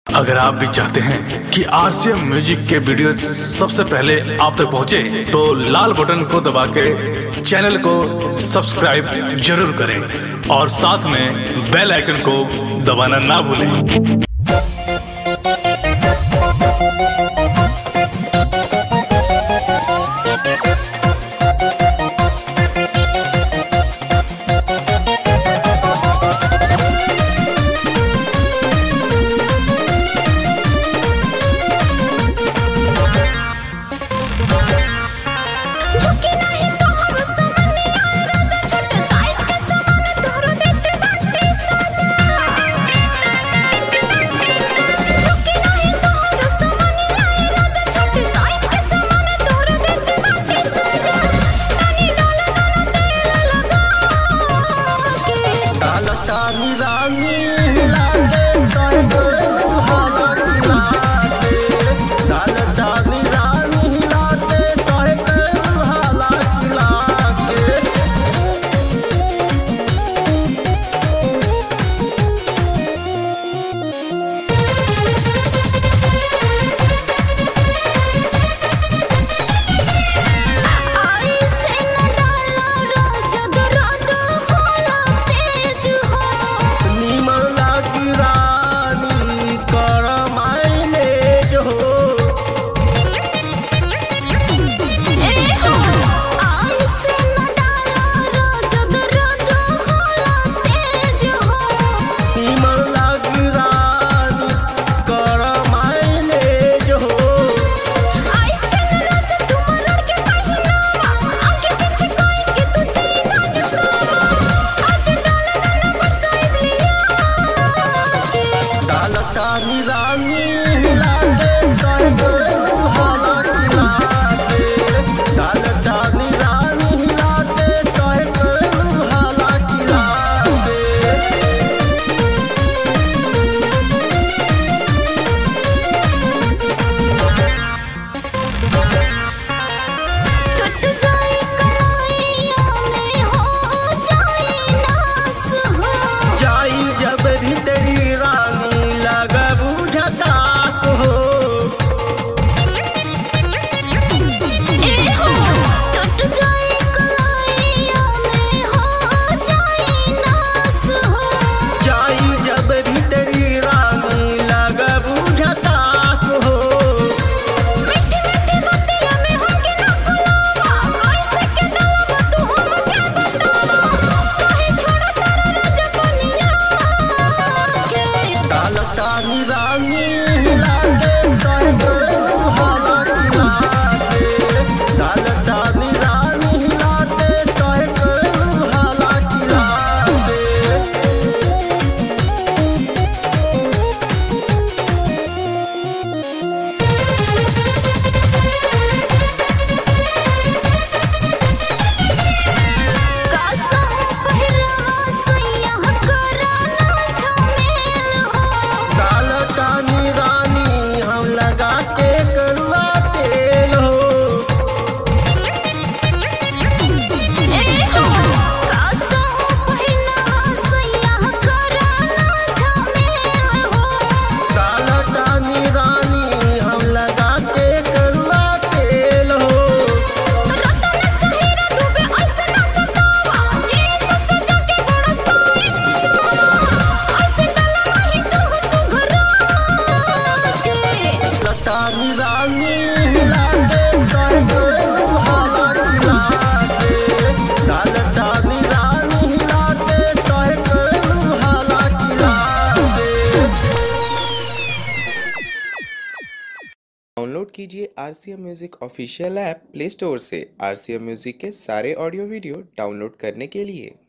अगर आप भी चाहते हैं कि आरसीएम म्यूजिक के वीडियो सबसे पहले आप तक पहुंचे, तो लाल बटन को दबा के चैनल को सब्सक्राइब जरूर करें और साथ में बेल आइकन को दबाना ना भूलें। डाउनलोड कीजिए RCM music official app play store से। आरसीएम म्यूजिक के सारे ऑडियो वीडियो डाउनलोड करने के लिए